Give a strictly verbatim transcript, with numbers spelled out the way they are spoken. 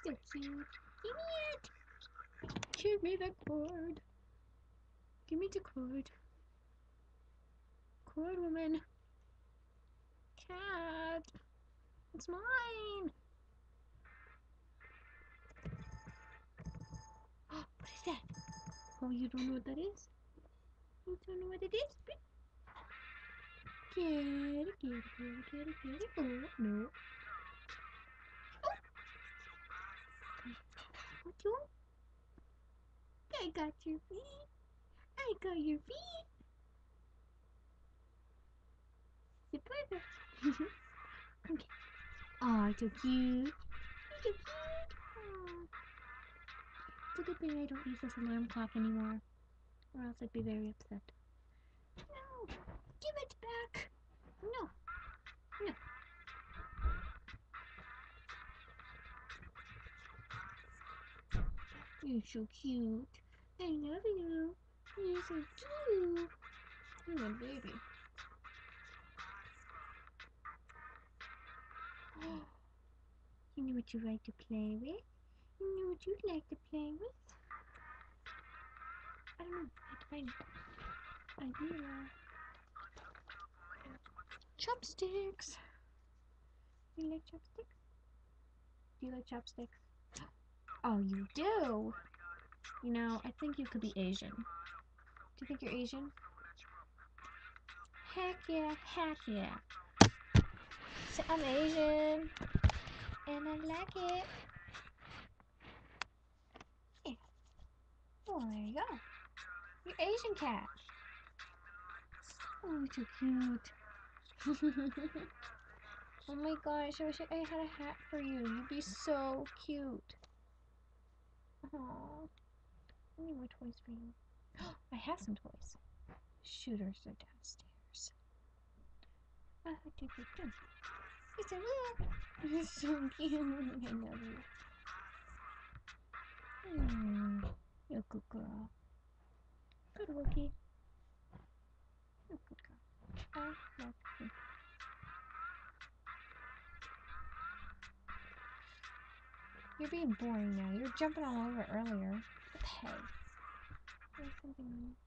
So cute. Give me it. Give me the cord. Give me the cord. Cord woman. Cat. It's mine. Oh, what is that? Oh, you don't know what that is? You don't know what it is? Get it, get it, get it, get it, get it. Oh, no. What you? I got your feet. I got your feet. It's perfect. Okay. Oh, so cute. So cute. Oh. It's a good thing I don't use this alarm clock anymore, or else I'd be very upset. No! Give it back! No! No! You're so cute. I love you. You're so cute. You're a baby. You know what you like to play with? You know what you'd like to play with? I don't know. I have to find it. Idea. Chopsticks. Do you like chopsticks? Do you like chopsticks? Oh, you do? You know, I think you could be Asian. Do you think you're Asian? Heck yeah, heck yeah. So I'm Asian. And I like it. Yeah. Oh, there you go. You're Asian cat. Oh, you're so cute. Oh my gosh, I wish I had a hat for you. You'd be so cute. Aww. I need more toys for you. I have some toys. Shooters are downstairs. Ah, do, do, do. Yes, I will. You're so cute. I love you. Mm, you're a good girl. Good Wookie. You're a good girl. I love you. You're being boring now. You were jumping all over earlier. Hey. There's something on you.